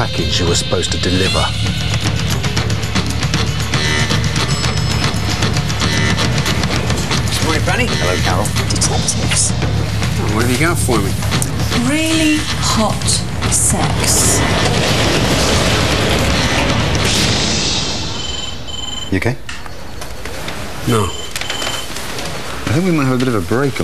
package you were supposed to deliver. Moneypenny. Hello, Carol. Detectives. Oh, what have you got for me? Really hot sex. You okay? No. I think we might have a bit of a break.